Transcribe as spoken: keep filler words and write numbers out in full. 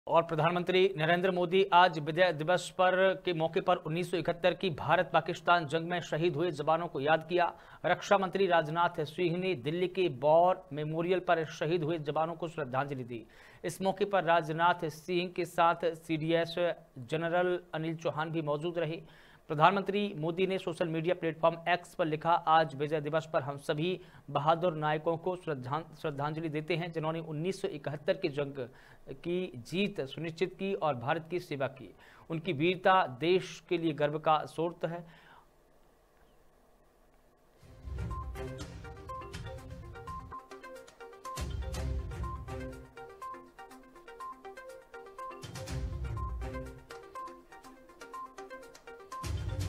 और प्रधानमंत्री नरेंद्र मोदी आज विजय दिवस पर के मौके पर उन्नीस सौ इकहत्तर की भारत पाकिस्तान जंग में शहीद हुए जवानों को याद किया। रक्षा मंत्री राजनाथ सिंह ने दिल्ली के वॉर मेमोरियल पर शहीद हुए जवानों को श्रद्धांजलि दी। इस मौके पर राजनाथ सिंह के साथ सीडीएस जनरल अनिल चौहान भी मौजूद रहे। प्रधानमंत्री मोदी ने सोशल मीडिया प्लेटफॉर्म एक्स पर लिखा, आज विजय दिवस पर हम सभी बहादुर नायकों को श्रद्धांजलि देते हैं जिन्होंने उन्नीस सौ इकहत्तर की जंग की जीत सुनिश्चित की और भारत की सेवा की। उनकी वीरता देश के लिए गर्व का स्रोत है।